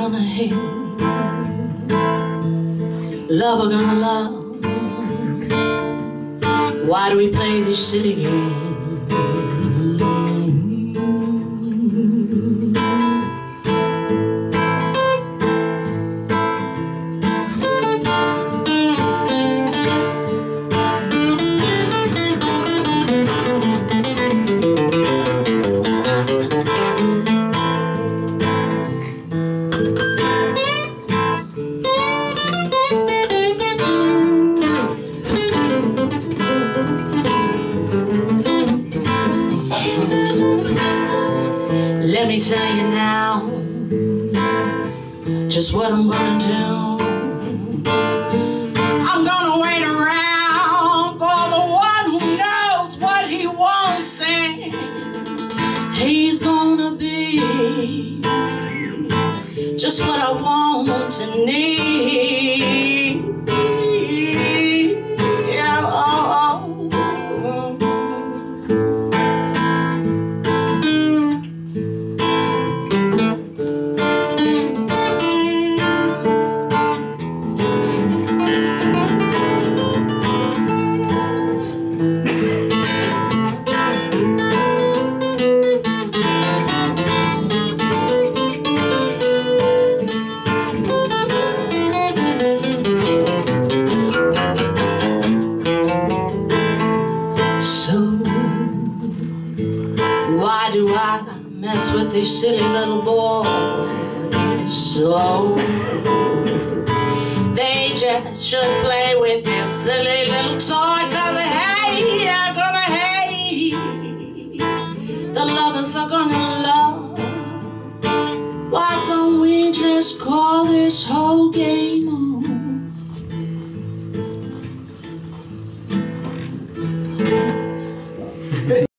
gonna hate, lover gonna love. Why do we play this silly game? Let me tell you now just what I'm gonna do. I'm gonna wait around for the one who knows what he wants, and he's gonna be just what I want and need. Yeah, why do I mess with these silly little boys? So they just should play with this silly little toy, 'cause they hate, are gonna hate, the lovers are gonna love. Why don't we just call this whole game on?